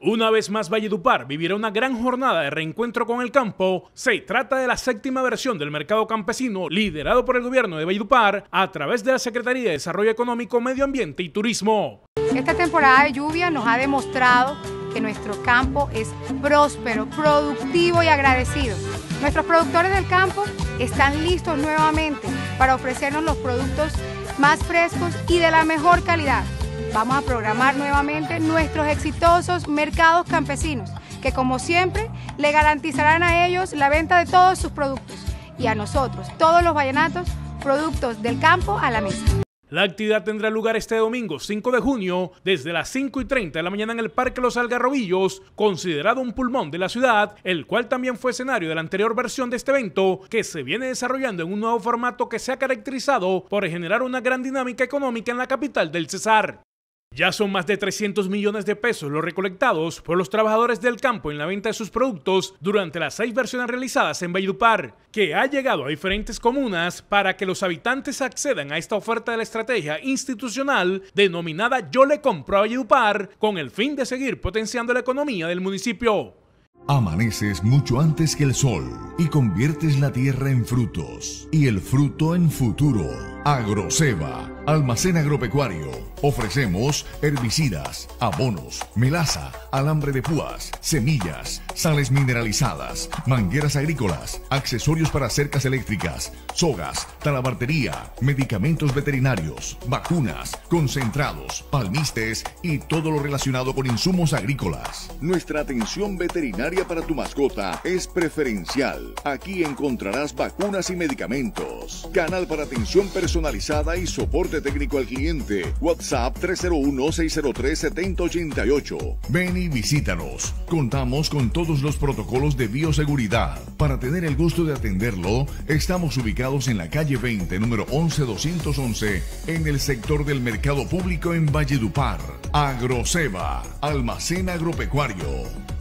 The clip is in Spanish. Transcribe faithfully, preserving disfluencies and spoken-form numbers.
Una vez más, Valledupar vivirá una gran jornada de reencuentro con el campo. Se trata de la séptima versión del mercado campesino liderado por el gobierno de Valledupar a través de la Secretaría de Desarrollo Económico, Medio Ambiente y Turismo. Esta temporada de lluvia nos ha demostrado que nuestro campo es próspero, productivo y agradecido. Nuestros productores del campo están listos nuevamente para ofrecernos los productos más frescos y de la mejor calidad. Vamos a programar nuevamente nuestros exitosos mercados campesinos, que como siempre le garantizarán a ellos la venta de todos sus productos y a nosotros, todos los vallenatos, productos del campo a la mesa. La actividad tendrá lugar este domingo cinco de junio desde las cinco y treinta de la mañana en el Parque Los Algarrobillos, considerado un pulmón de la ciudad, el cual también fue escenario de la anterior versión de este evento, que se viene desarrollando en un nuevo formato que se ha caracterizado por generar una gran dinámica económica en la capital del Cesar. Ya son más de trescientos millones de pesos los recolectados por los trabajadores del campo en la venta de sus productos durante las seis versiones realizadas en Valledupar, que ha llegado a diferentes comunas para que los habitantes accedan a esta oferta de la estrategia institucional denominada Yo le compro a Valledupar, con el fin de seguir potenciando la economía del municipio. Amaneces mucho antes que el sol y conviertes la tierra en frutos y el fruto en futuro. Agroceba, almacén agropecuario. Ofrecemos herbicidas, abonos, melaza, alambre de púas, semillas, sales mineralizadas, mangueras agrícolas, accesorios para cercas eléctricas, sogas, talabartería, medicamentos veterinarios, vacunas, concentrados, palmistes y todo lo relacionado con insumos agrícolas. Nuestra atención veterinaria para tu mascota es preferencial. Aquí encontrarás vacunas y medicamentos. Canal para atención personalizada y soporte técnico al cliente. WhatsApp tres cero uno, seis cero tres, siete cero ocho ocho. Ven y visítanos. Contamos con todos los protocolos de bioseguridad. Para tener el gusto de atenderlo, estamos ubicados en la calle veinte, número once doscientos once, en el sector del mercado público en Valledupar. Agroceba, almacén agropecuario.